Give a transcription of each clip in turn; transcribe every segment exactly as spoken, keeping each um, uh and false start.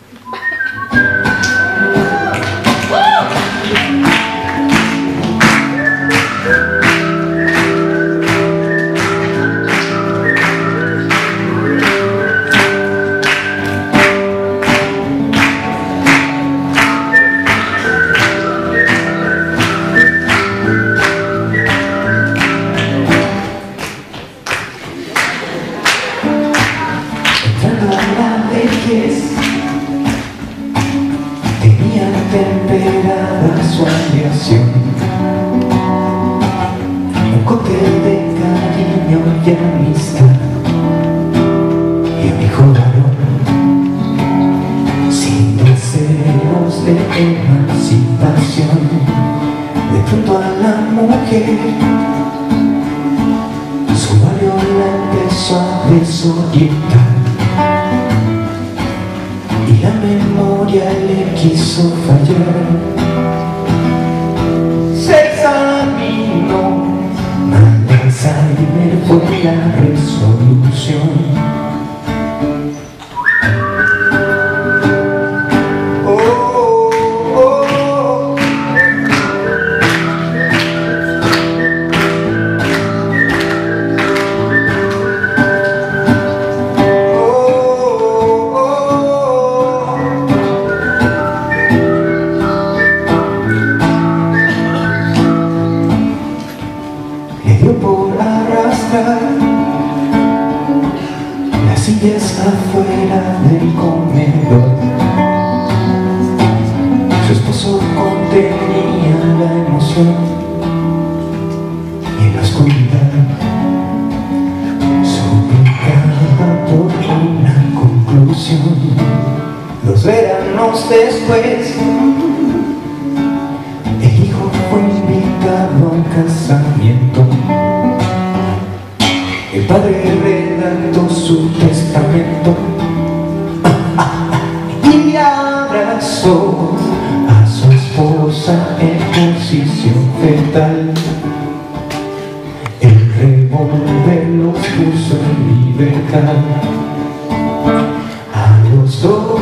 Tenía temperada su aviación, un cóctel de cariño y amistad, y un hijo varón sin deseos de emancipación. De pronto a la mujer su barrio la empezó a desorientar, y la memoria le quiso fallar. Se examinó, mal Alzheimer fue la resolución. Por arrastrar las sillas afuera del comedor, su esposo contenía la emoción, y en la oscuridad suplicaba por una conclusión. Dos veranos después, el hijo fue invitado a un casamiento. El padre redactó su testamento y abrazó a su esposa en posición fetal. El revólver los puso en libertad a los dos.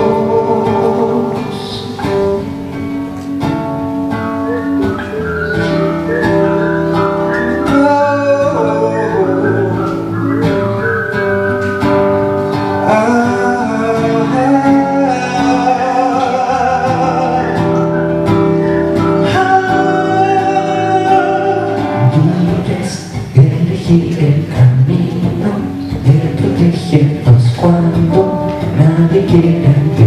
El camino de protegernos cuando nadie quiera.